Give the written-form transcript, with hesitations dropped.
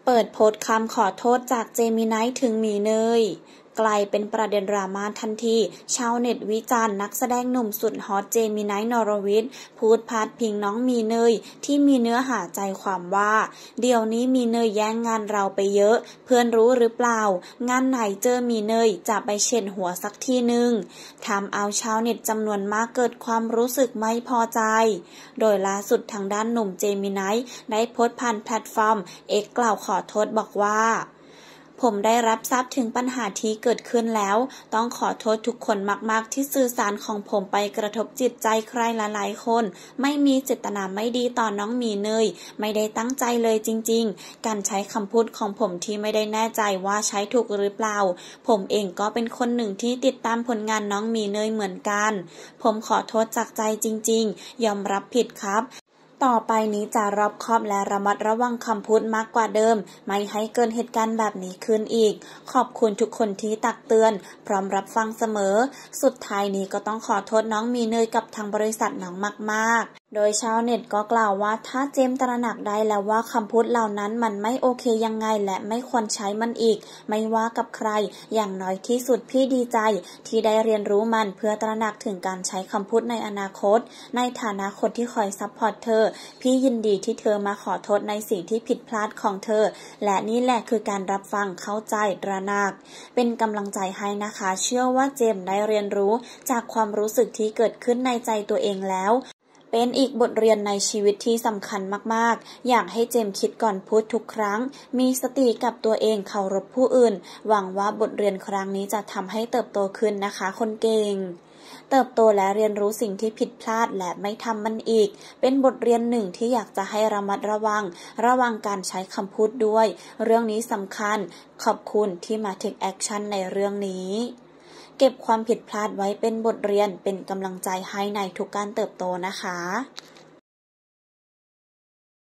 เปิดโพสต์คำขอโทษจากเจมินายถึงหมีเนยกลายเป็นประเด็นดราม่าทันทีชาวเน็ตวิจารณ์นักแสดงหนุ่มสุดฮอตเจมินายนรวิทย์พูดพาดพิงน้องหมีเนยที่มีเนื้อหาใจความว่าเดี๋ยวนี้หมีเนยแย่งงานเราไปเยอะเพื่อนรู้หรือเปล่างานไหนเจอหมีเนยจะไปเช็ดหัวสักทีนึงทำเอาชาวเน็ตจำนวนมากเกิดความรู้สึกไม่พอใจโดยล่าสุดทางด้านหนุ่มเจมินายได้โพสต์ผ่านแพลตฟอร์ม X กล่าวขอโทษบอกว่าผมได้รับทราบถึงปัญหาที่เกิดขึ้นแล้วต้องขอโทษทุกคนมากๆที่สื่อสารของผมไปกระทบจิตใจใครหลายๆคนไม่มีเจตนาไม่ดีต่อน้องหมีเนยไม่ได้ตั้งใจเลยจริงๆการใช้คำพูดของผมที่ไม่ได้แน่ใจว่าใช้ถูกหรือเปล่าผมเองก็เป็นคนหนึ่งที่ติดตามผลงานน้องหมีเนยเหมือนกันผมขอโทษจากใจจริงๆยอมรับผิดครับต่อไปนี้จะรอบคอบและระมัดระวังคำพูดมากกว่าเดิมไม่ให้เกิดเหตุการณ์แบบนี้ขึ้นอีกขอบคุณทุกคนที่ตักเตือนพร้อมรับฟังเสมอสุดท้ายนี้ก็ต้องขอโทษน้องหมีเนยกับทางบริษัทน้องมากๆโดยชาวเน็ตก็กล่าวว่าถ้าเจมส์ตระหนักได้แล้วว่าคำพูดเหล่านั้นมันไม่โอเคยังไงและไม่ควรใช้มันอีกไม่ว่ากับใครอย่างน้อยที่สุดพี่ดีใจที่ได้เรียนรู้มันเพื่อตระหนักถึงการใช้คำพูดในอนาคตในฐานะคนที่คอยซัพพอร์ตเธอพี่ยินดีที่เธอมาขอโทษในสิ่งที่ผิดพลาดของเธอและนี่แหละคือการรับฟังเข้าใจตระหนักเป็นกำลังใจให้นะคะเชื่อว่าเจมส์ได้เรียนรู้จากความรู้สึกที่เกิดขึ้นในใจตัวเองแล้วเป็นอีกบทเรียนในชีวิตที่สำคัญมากๆอยากให้เจมส์คิดก่อนพูดทุกครั้งมีสติกับตัวเองเคารพผู้อื่นหวังว่าบทเรียนครั้งนี้จะทำให้เติบโตขึ้นนะคะคนเก่งเติบโตและเรียนรู้สิ่งที่ผิดพลาดและไม่ทำมันอีกเป็นบทเรียนหนึ่งที่อยากจะให้ระมัดระวังการใช้คำพูดด้วยเรื่องนี้สำคัญขอบคุณที่มา take action ในเรื่องนี้เก็บความผิดพลาดไว้เป็นบทเรียนเป็นกำลังใจให้ในทุกการเติบโตนะคะ